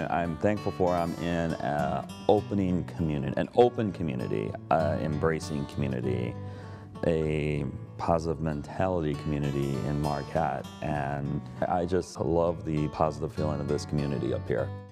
I'm thankful for I'm in an opening community, an open community, embracing community, a positive mentality community in Marquette, and I just love the positive feeling of this community up here.